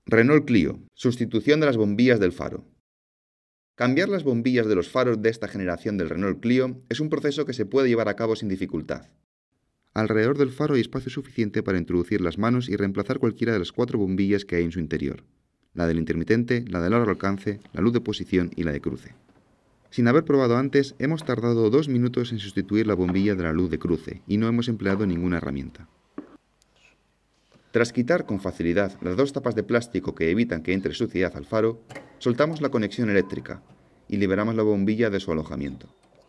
Renault Clio. Sustitución de las bombillas del faro. Cambiar las bombillas de los faros de esta generación del Renault Clio es un proceso que se puede llevar a cabo sin dificultad. Alrededor del faro hay espacio suficiente para introducir las manos y reemplazar cualquiera de las 4 bombillas que hay en su interior: la del intermitente, la de largo alcance, la luz de posición y la de cruce. Sin haber probado antes, hemos tardado 2 minutos en sustituir la bombilla de la luz de cruce y no hemos empleado ninguna herramienta. Tras quitar con facilidad las 2 tapas de plástico que evitan que entre suciedad al faro, soltamos la conexión eléctrica y liberamos la bombilla de su alojamiento.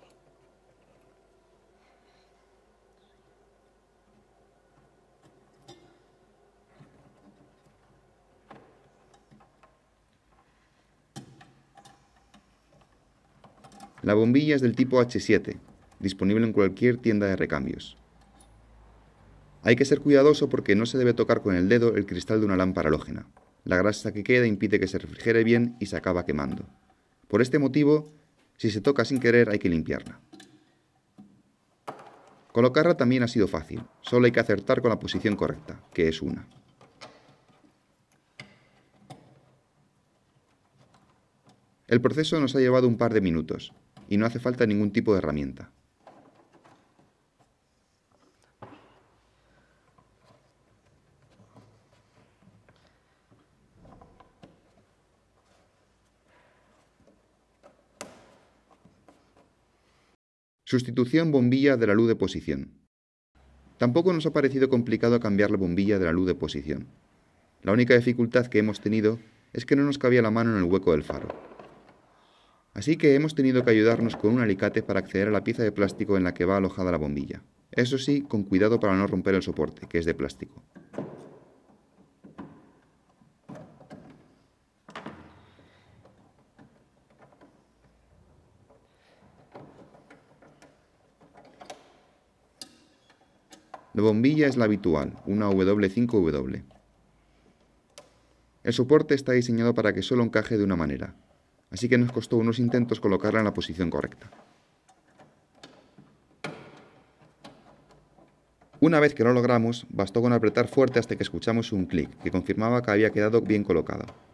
La bombilla es del tipo H7, disponible en cualquier tienda de recambios. Hay que ser cuidadoso porque no se debe tocar con el dedo el cristal de una lámpara halógena. La grasa que queda impide que se refrigere bien y se acaba quemando. Por este motivo, si se toca sin querer hay que limpiarla. Colocarla también ha sido fácil, solo hay que acertar con la posición correcta, que es una. El proceso nos ha llevado un par de minutos y no hace falta ningún tipo de herramienta. Sustitución bombilla de la luz de posición. Tampoco nos ha parecido complicado cambiar la bombilla de la luz de posición. La única dificultad que hemos tenido es que no nos cabía la mano en el hueco del faro. Así que hemos tenido que ayudarnos con un alicate para acceder a la pieza de plástico en la que va alojada la bombilla. Eso sí, con cuidado para no romper el soporte, que es de plástico. La bombilla es la habitual, una W5W. El soporte está diseñado para que solo encaje de una manera, así que nos costó unos intentos colocarla en la posición correcta. Una vez que lo logramos, bastó con apretar fuerte hasta que escuchamos un clic, que confirmaba que había quedado bien colocado.